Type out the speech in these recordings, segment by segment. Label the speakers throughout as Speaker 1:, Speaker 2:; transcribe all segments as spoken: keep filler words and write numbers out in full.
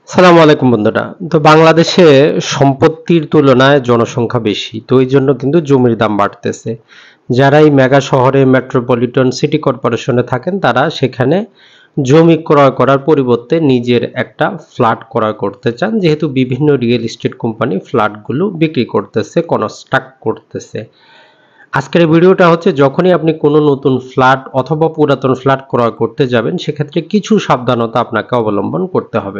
Speaker 1: সালামু আলাইকুম বন্ধুরা। তো বাংলাদেশে সম্পত্তির তুলনায় জনসংখ্যা বেশি, তো এই জন্য কিন্তু জমির দাম বাড়তেছে। যারা এই মেগা শহরে মেট্রোপলিটন সিটি কর্পোরেশনে থাকেন তারা সেখানে জমি ক্রয় করার পরিবর্তে নিজের একটা ফ্ল্যাট ক্রয় করতে চান, যেহেতু বিভিন্ন রিয়েল এস্টেট কোম্পানি ফ্ল্যাটগুলো বিক্রি করতেছে, কনস্ট্রাক্ট করতেছে। আজকের এই ভিডিওটা হচ্ছে যখনই আপনি কোনো নতুন ফ্ল্যাট অথবা পুরাতন ফ্ল্যাট ক্রয় করতে যাবেন সেক্ষেত্রে কিছু সাবধানতা আপনাকে অবলম্বন করতে হবে।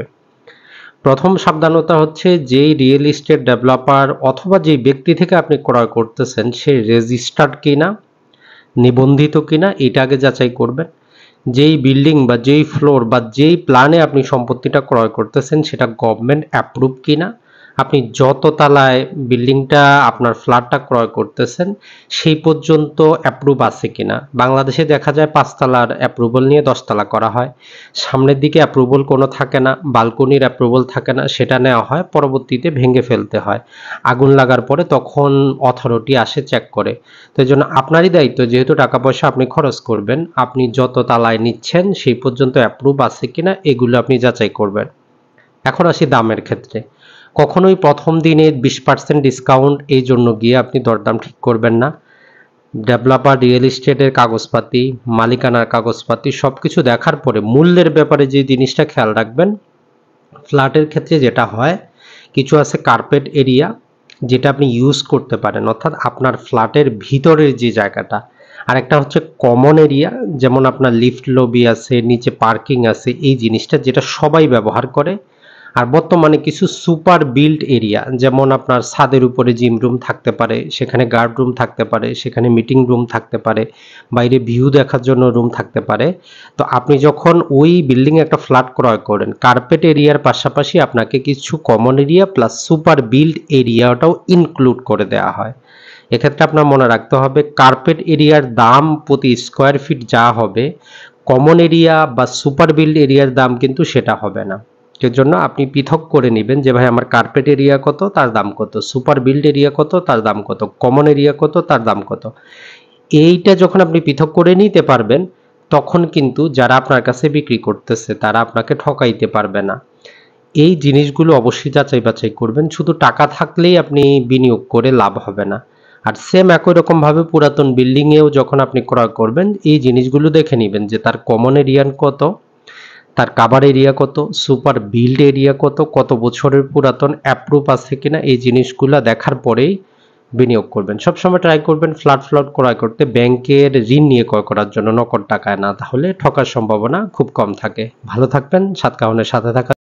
Speaker 1: প্রথম সাবধানতা হচ্ছে যেই রিয়েল এস্টেট ডেভেলপার অথবা যেই ব্যক্তি থেকে আপনি ক্রয় করতেছেন সে রেজিস্টার্ড কিনা, নিবন্ধিত কিনা এটা আগে যাচাই করবেন। যেই বিল্ডিং বা যেই ফ্লোর বা যেই প্ল্যানে আপনি সম্পত্তিটা ক্রয় করতেছেন সেটা গভর্নমেন্ট অ্যাপ্রুভ কিনা, আপনি যত তলায় বিল্ডিংটা আপনার ফ্ল্যাটটা ক্রয় করতেছেন সেই পর্যন্ত অ্যাপ্রুভ আছে কিনা। বাংলাদেশে দেখা যায় পাঁচতলার অ্যাপ্রুভাল নিয়ে দশতলা করা হয়, সামনের দিকে অ্যাপ্রুভাল কোনো থাকে না, বালকনির অ্যাপ্রুভাল থাকে না, সেটা নেওয়া হয় পরবর্তীতে ভেঙে ফেলতে হয় আগুন লাগার পরে, তখন অথরিটি আসে চেক করে। তো এই জন্য আপনারই দায়িত্ব, যেহেতু টাকা পয়সা আপনি খরচ করবেন, আপনি যত তালায় নিচ্ছেন সেই পর্যন্ত অ্যাপ্রুভ আছে কিনা এগুলো আপনি যাচাই করবেন। এখন আসি দামের ক্ষেত্রে। কখনোই প্রথম দিনে বিশ পার্সেন্ট ডিসকাউন্ট এই জন্য গিয়ে আপনি দরদাম ঠিক করবেন না। ডেভেলপার রিয়েল এস্টেটের কাগজপাতি, মালিকানার কাগজপাতি সবকিছু দেখার পরে মূল্যের ব্যাপারে যে জিনিসটা খেয়াল রাখবেন, ফ্ল্যাটের ক্ষেত্রে যেটা হয়, কিছু আছে কার্পেট এরিয়া যেটা আপনি ইউজ করতে পারেন, অর্থাৎ আপনার ফ্ল্যাটের ভিতরের যে জায়গাটা। আরেকটা হচ্ছে কমন এরিয়া, যেমন আপনার লিফট লবি আছে, নিচে পার্কিং আছে, এই জিনিসটা যেটা সবাই ব্যবহার করে। আর বর্তমানে কিছু সুপার বিল্ড এরিয়া, যেমন আপনার ছাদের উপরে জিম রুম থাকতে পারে, সেখানে গার্ড রুম থাকতে পারে, সেখানে মিটিং রুম থাকতে পারে, বাইরে ভিউ দেখার জন্য রুম থাকতে পারে। তো আপনি যখন ওই বিল্ডিং এ একটা ফ্ল্যাট ক্রয় করেন, কার্পেট এরিয়ার পাশাপাশি আপনাকে কিছু common area plus super built এরিয়াটাও ইনক্লুড করে দেওয়া হয়। এক্ষেত্রে আপনার মনে রাখতে হবে কার্পেট এরিয়ার দাম প্রতি স্কোয়ার ফিট যা হবে, কমন এরিয়া বা সুপার বিল্ড এরিয়ার দাম কিন্তু সেটা হবে না। এর জন্য আপনি পৃথক করে নেবেন যে ভাই আমার কার্পেট এরিয়া কত, তার দাম কত, সুপার বিল্ড এরিয়া কত, তার দাম কত, কমন এরিয়া কত, তার দাম কত। এইটা যখন আপনি পৃথক করে নিতে পারবেন তখন কিন্তু যারা আপনার কাছে বিক্রি করতেছে তারা আপনাকে ঠকাইতে পারবে না। এই জিনিসগুলো অবশ্যই যাচাই বাছাই করবেন। শুধু টাকা থাকলেই আপনি বিনিয়োগ করে লাভ হবে না। আর সেম একই রকম ভাবে পুরাতন বিল্ডিং এও যখন আপনি ক্রয় করবেন এই জিনিসগুলো দেখে নেবেন যে তার কমন এরিয়া কত, তার কাভার এরিয়া কত, সুপার বিল্ড এরিয়া কত, কত বছরের পুরাতন, অ্যাপ্রুভ আছে কিনা, এই জিনিসগুলো দেখার পরেই বিনিয়োগ করবেন। সবসময় ট্রাই করবেন ফ্ল্যাট ফ্ল্যাট ক্রয় করতে ব্যাংকের ঋণ নিয়ে ক্রয় করার জন্য, নগদ টাকায় না, তাহলে ঠকার সম্ভাবনা খুব কম থাকে। ভালো থাকবেন, সাতকাহনের সাথে থাকা।